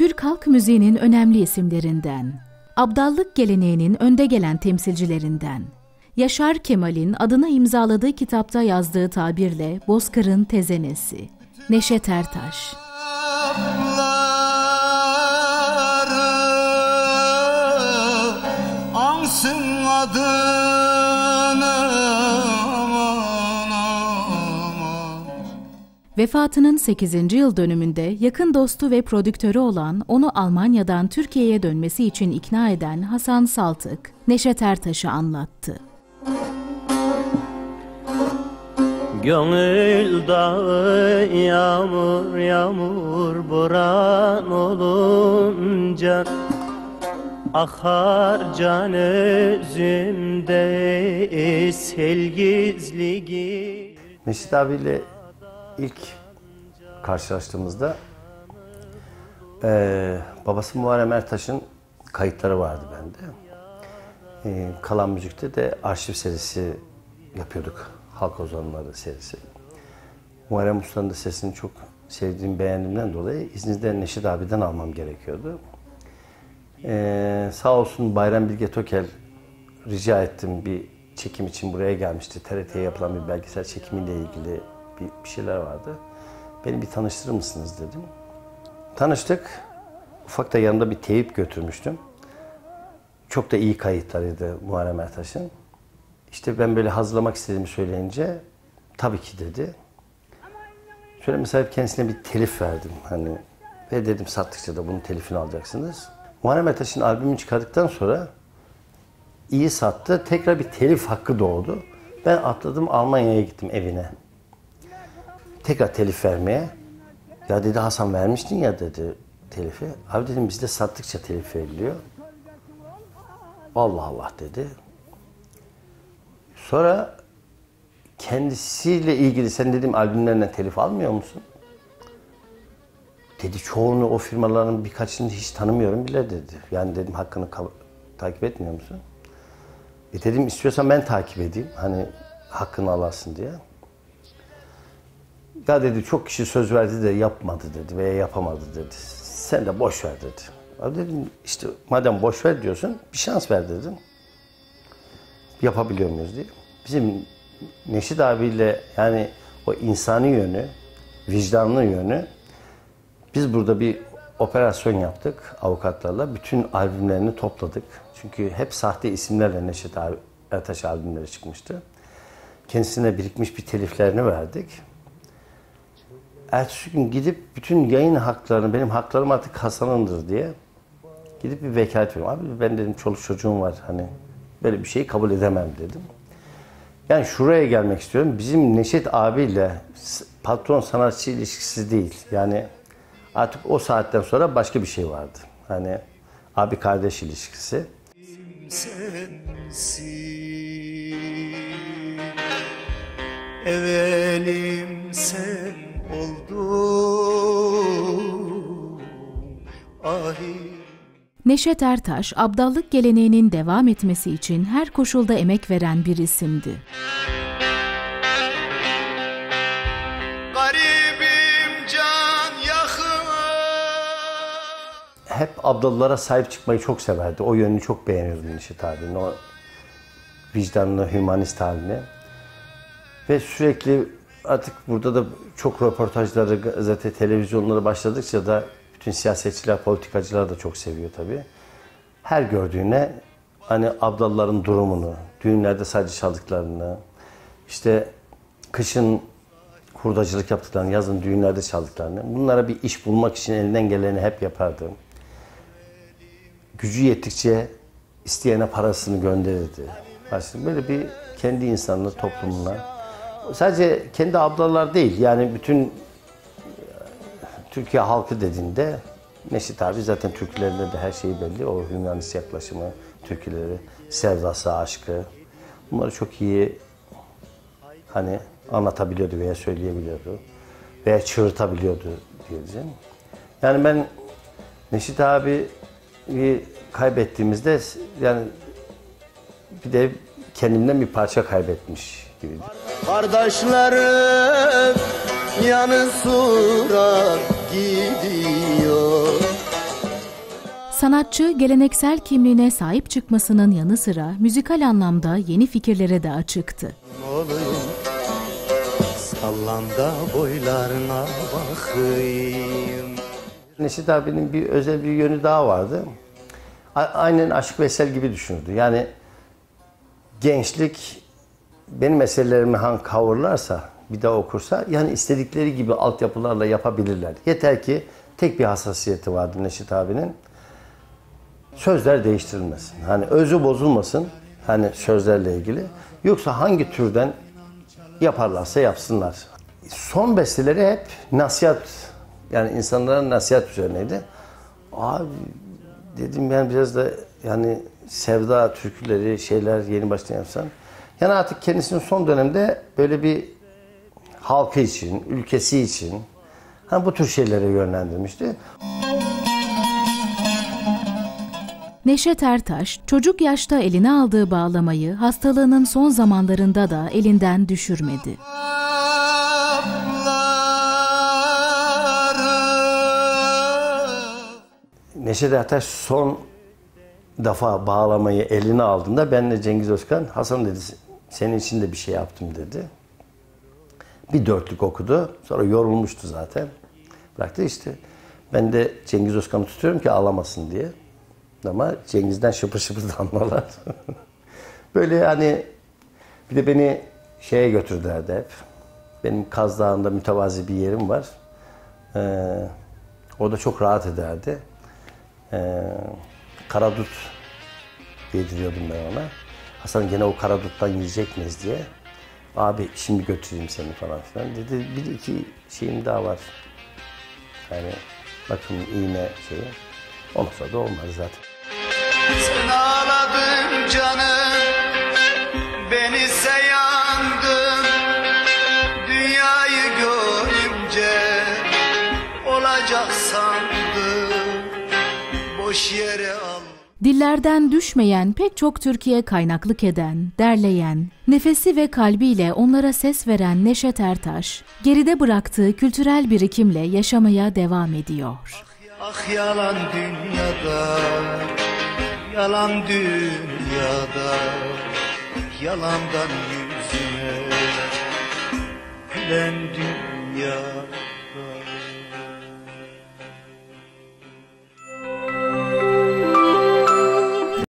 Türk halk müziğinin önemli isimlerinden, abdallık geleneğinin önde gelen temsilcilerinden, Yaşar Kemal'in adına imzaladığı kitapta yazdığı tabirle Bozkır'ın tezenesi, Neşet Ertaş. Ansın adını, vefatının 8. yıl dönümünde yakın dostu ve prodüktörü olan, onu Almanya'dan Türkiye'ye dönmesi için ikna eden Hasan Saltık, Neşet Ertaş'ı anlattı. Gönül dağı yağmur yağmur boran olunca akar can özümde sel gizli. Neşet abiyle ilk karşılaştığımızda babası Muharrem Ertaş'ın kayıtları vardı bende. Kalan Müzik'te de arşiv serisi yapıyorduk. Halk ozanları serisi. Muharrem Usta'nın da sesini çok sevdiğim, beğendiğimden dolayı iznizden Neşet abiden almam gerekiyordu. Sağ olsun Bayram Bilge Tokel, rica ettim, bir çekim için buraya gelmişti. TRT'ye yapılan bir belgesel çekimiyle ilgili bir şeyler vardı. Beni bir tanıştırır mısınız dedim. Tanıştık. Ufak da yanımda bir teyip götürmüştüm. Çok da iyi kayıtlarıydı Muharrem Ertaş'ın. İşte ben böyle hazırlamak istediğimi söyleyince tabii ki dedi. Şöyle mesela kendisine bir telif verdim. Ve dedim sattıkça da bunun telifini alacaksınız. Muharrem Ertaş'ın albümünü çıkardıktan sonra iyi sattı. Tekrar bir telif hakkı doğdu. Ben atladım, Almanya'ya gittim evine. Tekrar telif vermeye. Ya dedi, Hasan vermiştin ya dedi telifi. Abi dedim, bizde sattıkça telif veriliyor. Allah Allah dedi. Sonra kendisiyle ilgili, sen dedim albümlerinden telif almıyor musun? Dedi, çoğunu, o firmaların birkaçını hiç tanımıyorum bile dedi. Yani dedim, hakkını takip etmiyor musun? Dedim, istiyorsan ben takip edeyim. Hakkını alasın diye. Ya dedi, çok kişi söz verdi de yapmadı dedi veya yapamadı dedi. Sen de boş ver dedi. Abi dedim, işte madem boş ver diyorsun, bir şans ver dedim. Yapabiliyor muyuz diye. Bizim Neşet abiyle yani o insani yönü, vicdanlı yönü, biz burada bir operasyon yaptık avukatlarla. Bütün albümlerini topladık. Çünkü hep sahte isimlerle Neşet Ertaş albümleri çıkmıştı. Kendisine birikmiş bir teliflerini verdik. Ertesi gün gidip bütün yayın haklarını, benim haklarım artık Hasan'ındır diye gidip bir vekalet veriyorum. Abi ben dedim, çoluk çocuğum var, böyle bir şeyi kabul edemem dedim. Yani şuraya gelmek istiyorum. Bizim Neşet abiyle patron sanatçı ilişkisi değil. Yani artık o saatten sonra başka bir şey vardı. Abi kardeş ilişkisi. Evelim sen oldun ahir. Neşet Ertaş, abdallık geleneğinin devam etmesi için her koşulda emek veren bir isimdi. Garibim can yakın. Hep abdallara sahip çıkmayı çok severdi. O yönünü çok beğeniyordum Neşet abinin. O vicdanlı, hümanist halini. Ve sürekli artık burada da çok röportajları, gazete, televizyonları başladıkça da bütün siyasetçiler, politikacılar da çok seviyor tabii. Her gördüğüne abdalların durumunu, düğünlerde sadece çaldıklarını, işte kışın hurdacılık yaptıklarını, yazın düğünlerde çaldıklarını, bunlara bir iş bulmak için elinden geleni hep yapardı. Gücü yettikçe isteyene parasını gönderirdi. Böyle bir kendi insanlığı toplumuna. Sadece kendi ablalar değil, yani bütün Türkiye halkı dediğinde Neşet abi zaten türkülerinde de her şeyi belli. O hümanist yaklaşımı, türküleri, sevdası, aşkı, bunları çok iyi anlatabiliyordu veya söyleyebiliyordu veya çığırtabiliyordu diyeceğim. Yani ben Neşet abiyi kaybettiğimizde yani bir de kendimden bir parça kaybetmiş gibiydi. Kardeşlerim yanı sıra gidiyor, Sanatçı, geleneksel kimliğine sahip çıkmasının yanı sıra müzikal anlamda yeni fikirlere de açıktı. Olayım, sallan da boylarına bakayım. Neşet abinin bir özel bir yönü daha vardı. Aynen Aşık Veysel gibi düşünürdü. Yani gençlik benim eserlerimi coverlarsa, bir daha okursa, yani istedikleri gibi altyapılarla yapabilirler. Yeter ki tek bir hassasiyeti vardı Neşet abinin. Sözler değiştirilmesin. Hani özü bozulmasın. Hani sözlerle ilgili. Yoksa hangi türden yaparlarsa yapsınlar. Son besteleri hep nasihat, yani insanlara nasihat üzerineydi. Abi dedim, ben biraz da yani sevda türküleri, şeyler yeni baştan yapsam. Yani artık kendisinin son dönemde böyle bir halkı için, ülkesi için hani bu tür şeylere yönlendirmişti. Neşet Ertaş, çocuk yaşta eline aldığı bağlamayı hastalığının son zamanlarında da elinden düşürmedi. Neşet Ertaş son defa bağlamayı eline aldığında benle Cengiz Özkan, Hasan dedi, senin için de bir şey yaptım dedi. Bir dörtlük okudu. Sonra yorulmuştu zaten. Bıraktı işte. Ben de Cengiz Özkan'ı tutuyorum ki ağlamasın diye. Ama Cengiz'den şıpır şıpır damlalar. Böyle hani bir de beni şeye götürdülerdi hep. Benim Kaz Dağı'nda mütevazi bir yerim var. Orada çok rahat ederdi. Karadut yediriyordum ben ona. Hasan gene o karaduttan yiyecek miyiz diye. Abi şimdi götüreyim seni falan filan dedi. Bir iki şeyim daha var. Yani bakın iğne şeyi. Olmasa da olmaz zaten. Sen ağladın canım, ben ise yandım. Dünyayı görünce olacak sandım. Boş yere al. Dillerden düşmeyen pek çok türküye kaynaklık eden, derleyen, nefesi ve kalbiyle onlara ses veren Neşet Ertaş, geride bıraktığı kültürel birikimle yaşamaya devam ediyor. Ah yalan dünyada, yalan dünyada, yalandan yüzüme gülen dünya.